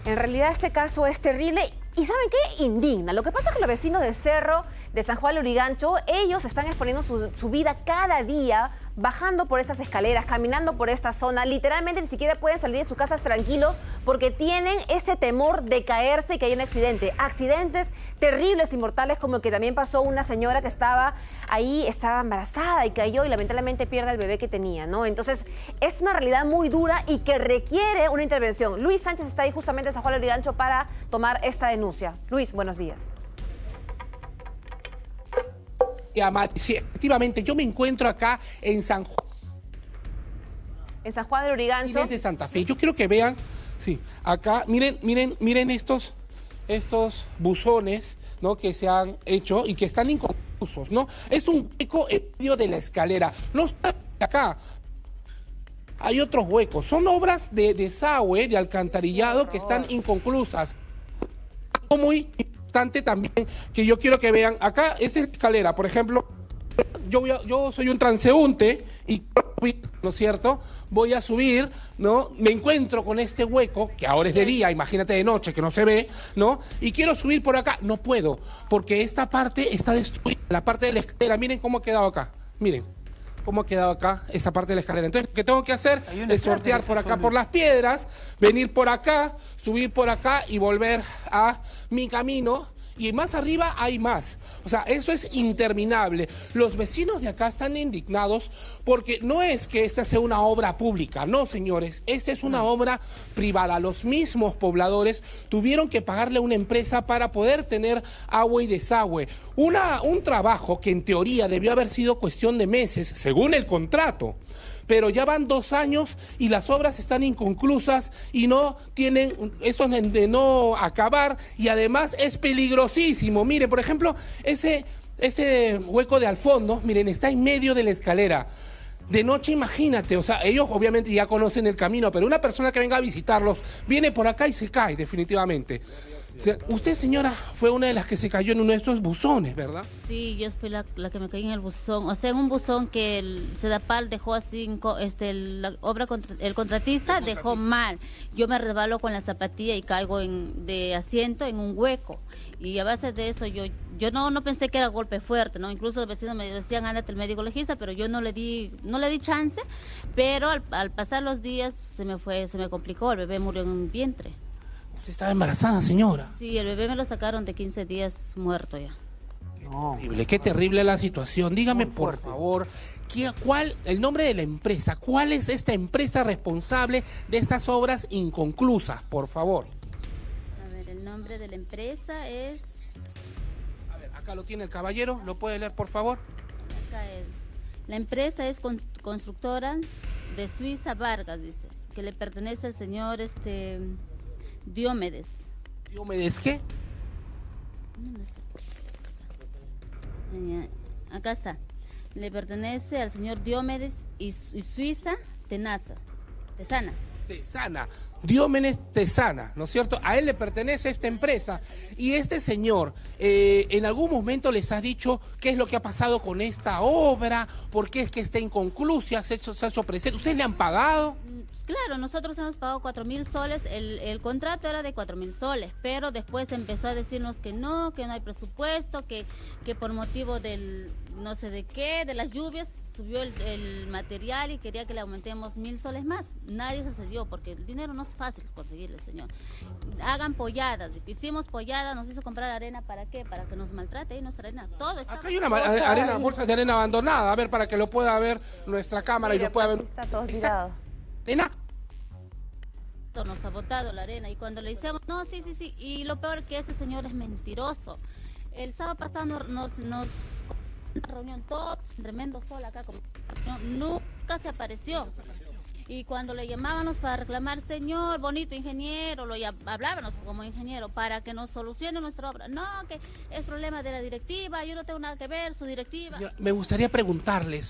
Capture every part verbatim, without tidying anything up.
En realidad este caso es terrible y ¿saben qué? Indigna. Lo que pasa es que los vecinos de Cerro de San Juan de Lurigancho, ellos están exponiendo su, su vida cada día bajando por estas escaleras, caminando por esta zona. Literalmente ni siquiera pueden salir de sus casas tranquilos porque tienen ese temor de caerse y que haya un accidente. Accidentes terribles y mortales como el que también pasó una señora que estaba ahí, estaba embarazada y cayó y lamentablemente pierde el bebé que tenía, ¿no? Entonces es una realidad muy dura y que requiere una intervención. Luis Sánchez está ahí justamente en San Juan de Lurigancho para tomar esta denuncia. Luis, buenos días. Sí, efectivamente, yo me encuentro acá en San Juan. En San Juan de Lurigancho. De Santa Fe. Yo quiero que vean, sí, acá, miren, miren, miren estos, estos buzones, ¿no? Que se han hecho y que están inconclusos, ¿no? Es un hueco en medio de la escalera. No está acá. Hay otros huecos. Son obras de desagüe, de alcantarillado que están inconclusas. Muy importante también que yo quiero que vean, acá es escalera, por ejemplo, yo, voy a, yo soy un transeúnte y, ¿no es cierto?, voy a subir, ¿no? Me encuentro con este hueco, que ahora es de día, imagínate de noche, que no se ve, ¿no? Y quiero subir por acá, no puedo, porque esta parte está destruida, la parte de la escalera, miren cómo ha quedado acá, miren cómo ha quedado acá esta parte de la escalera. Entonces, lo que tengo que hacer es sortear por acá por las piedras, venir por acá, subir por acá y volver a mi camino. Y más arriba hay más. O sea, eso es interminable. Los vecinos de acá están indignados porque no es que esta sea una obra pública. No, señores, esta es una obra privada. Los mismos pobladores tuvieron que pagarle a una empresa para poder tener agua y desagüe. Una, un trabajo que en teoría debió haber sido cuestión de meses, según el contrato. Pero ya van dos años y las obras están inconclusas y no tienen esto de no acabar y además es peligrosísimo. Mire, por ejemplo, ese, ese hueco de al fondo, miren, está en medio de la escalera. De noche, imagínate, o sea, ellos obviamente ya conocen el camino, pero una persona que venga a visitarlos viene por acá y se cae definitivamente. O sea, usted, señora, fue una de las que se cayó en uno de estos buzones, ¿verdad? Sí, yo fui la, la que me caí en el buzón. O sea, en un buzón que el Sedapal dejó así, este, la obra, contra, el contratista dejó mal. Yo me resbalo con la zapatilla y caigo en, de asiento en un hueco. Y a base de eso, yo yo no no pensé que era golpe fuerte, ¿no? Incluso los vecinos me decían, ándate al médico legista, pero yo no le di no le di chance. Pero al, al pasar los días se me fue, se me complicó, el bebé murió en mi vientre. ¿Usted estaba embarazada, señora? Sí, el bebé me lo sacaron de quince días muerto ya. Qué terrible, qué terrible la situación. Dígame, por favor, ¿qué, cuál, el nombre de la empresa, ¿cuál es esta empresa responsable de estas obras inconclusas, por favor? A ver, el nombre de la empresa es... A ver, acá lo tiene el caballero, ¿lo puede leer, por favor? Acá es. La empresa es con, constructora de Suiza Vargas, dice, que le pertenece al señor este Diomedes. ¿Diomedes qué? ¿Dónde está? Acá está. Le pertenece al señor Diomedes y, y Suiza Tenaza, Tesana. Tesana, Diomedes Tesana, ¿no es cierto? A él le pertenece esta empresa. Y este señor, eh, ¿en algún momento les ha dicho qué es lo que ha pasado con esta obra? ¿Por qué es que está inconclusa? ¿Se ha hecho, se ha hecho presente? ¿Ustedes le han pagado? Claro, nosotros hemos pagado cuatro mil soles, el, el contrato era de cuatro mil soles, pero después empezó a decirnos que no, que no hay presupuesto, que, que por motivo del no sé de qué, de las lluvias, subió el, el material y quería que le aumentemos mil soles más. Nadie se cedió porque el dinero no es fácil conseguirle, señor. Hagan polladas, hicimos polladas, nos hizo comprar arena, ¿para qué? Para que nos maltrate ahí nuestra arena, todo está... Acá hay una arena, bolsa de arena abandonada, a ver, para que lo pueda ver nuestra cámara. Mira, y lo pueda ver. Está todo tirado. ¿Arena? Nos ha botado la arena y cuando le decíamos, no, sí, sí, sí, y lo peor que ese señor es mentiroso. El sábado pasado nos, nos, nos una reunión, todos, tremendo sol acá, como, no, nunca se apareció. Y cuando le llamábamos para reclamar, señor, bonito ingeniero, lo hablábamos como ingeniero, para que nos solucione nuestra obra. No, que es problema de la directiva, yo no tengo nada que ver, su directiva. Señora, me gustaría preguntarles,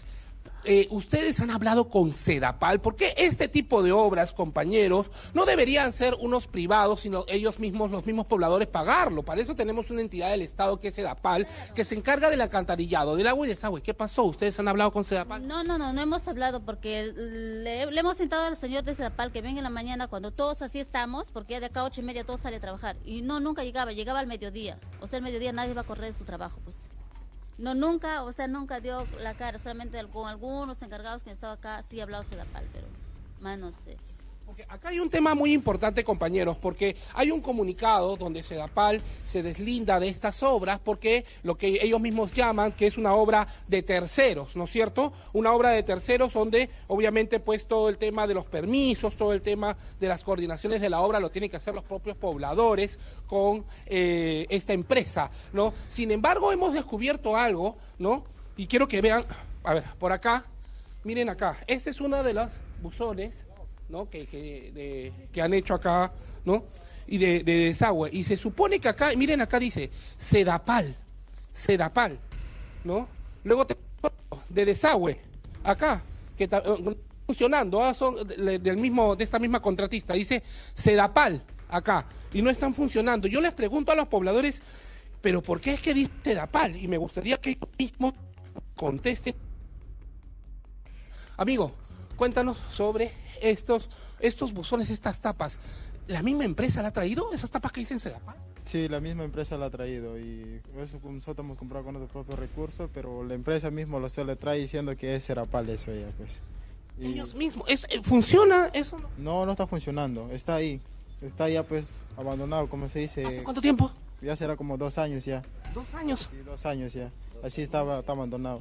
Eh, ustedes han hablado con Sedapal, porque este tipo de obras, compañeros, no deberían ser unos privados, sino ellos mismos, los mismos pobladores, pagarlo. Para eso tenemos una entidad del Estado que es Sedapal, que se encarga del alcantarillado, del agua y desagüe. ¿Qué pasó? ¿Ustedes han hablado con Sedapal? No, no, no, no hemos hablado porque le, le hemos sentado al señor de Sedapal que venga en la mañana cuando todos así estamos, porque ya de acá a ocho y media todos sale a trabajar. Y no, nunca llegaba, llegaba al mediodía. O sea, al mediodía nadie va a correr de su trabajo, pues. No, nunca, o sea, nunca dio la cara, solamente con algunos encargados que estaban acá, sí ha hablado Sedapal, pero más no sé. Porque acá hay un tema muy importante, compañeros, porque hay un comunicado donde Sedapal se deslinda de estas obras porque lo que ellos mismos llaman que es una obra de terceros, ¿no es cierto? Una obra de terceros donde obviamente pues todo el tema de los permisos, todo el tema de las coordinaciones de la obra lo tienen que hacer los propios pobladores con eh, esta empresa, ¿no? Sin embargo, hemos descubierto algo, ¿no? Y quiero que vean, a ver, por acá, miren acá, este es uno de los buzones, ¿no? que, que, de, que han hecho acá, ¿no? Y de, de desagüe. Y se supone que acá, miren acá dice, Sedapal, Sedapal, ¿no? Luego te, de desagüe, acá, que está funcionando, ¿ah? Son de, del mismo, de esta misma contratista, dice Sedapal, acá, y no están funcionando. Yo les pregunto a los pobladores, ¿pero por qué es que dice Sedapal? Y me gustaría que ellos mismos contesten. Amigo, cuéntanos sobre estos, estos buzones, estas tapas. ¿La misma empresa la ha traído? ¿Esas tapas que dicen Sedapal? Sí, la misma empresa la ha traído y eso nosotros hemos comprado con nuestros propios recursos, pero la empresa misma lo se le trae diciendo que es Sedapal eso ya, pues. Y ellos mismos, ¿es, ¿funciona eso? No? no, no está funcionando, está ahí, está ya pues abandonado, como se dice. ¿Hace cuánto tiempo? Ya será como dos años ya. ¿Dos años? Sí, dos años ya, así estaba, está abandonado.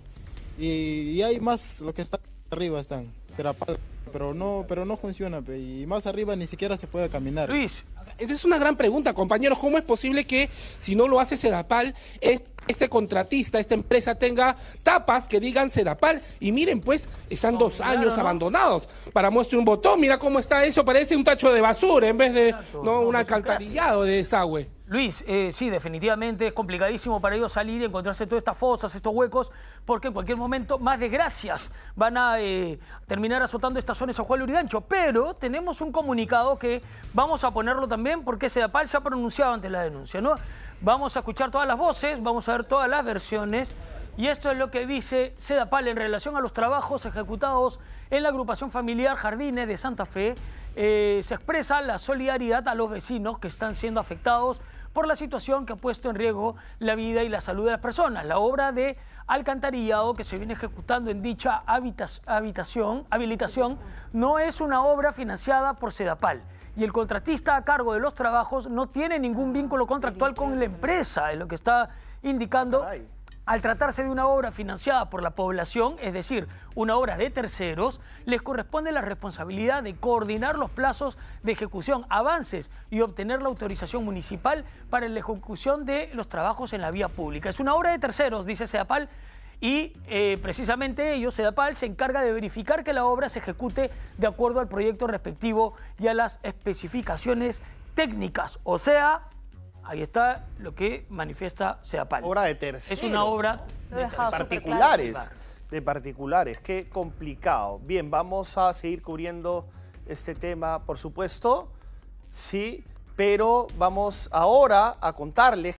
Y, y hay más, lo que está arriba están, Sedapal. Pero no, pero no funciona, y más arriba ni siquiera se puede caminar. Luis, esa es una gran pregunta, compañeros. ¿Cómo es posible que si no lo hace Sedapal, este contratista, esta empresa tenga tapas que digan Sedapal? Y miren, pues, están dos claro, años ¿no? abandonados. Para muestre un botón, mira cómo está eso, parece un tacho de basura en vez de Exacto, no, no, un pues, alcantarillado de desagüe. Luis, eh, sí, definitivamente es complicadísimo para ellos salir y encontrarse todas estas fosas, estos huecos, porque en cualquier momento más desgracias van a eh, terminar azotando esta zona de San Juan de Lurigancho. Pero tenemos un comunicado que vamos a ponerlo también porque Sedapal se ha pronunciado ante la denuncia, ¿no? Vamos a escuchar todas las voces, vamos a ver todas las versiones. Y esto es lo que dice Sedapal en relación a los trabajos ejecutados en la agrupación familiar Jardines de Santa Fe. Eh, se expresa la solidaridad a los vecinos que están siendo afectados por la situación que ha puesto en riesgo la vida y la salud de las personas. La obra de alcantarillado que se viene ejecutando en dicha habitación, habilitación no es una obra financiada por Sedapal. Y el contratista a cargo de los trabajos no tiene ningún vínculo contractual con la empresa, es lo que está indicando. Al tratarse de una obra financiada por la población, es decir, una obra de terceros, les corresponde la responsabilidad de coordinar los plazos de ejecución, avances y obtener la autorización municipal para la ejecución de los trabajos en la vía pública. Es una obra de terceros, dice Sedapal, y eh, precisamente ellos, Sedapal, se encarga de verificar que la obra se ejecute de acuerdo al proyecto respectivo y a las especificaciones técnicas, o sea, ahí está lo que manifiesta Sedapal. Obra de terceros. Es una obra Lo he de dejado terceros. súper particulares. De particulares. Qué complicado. Bien, vamos a seguir cubriendo este tema, por supuesto. Sí, pero vamos ahora a contarles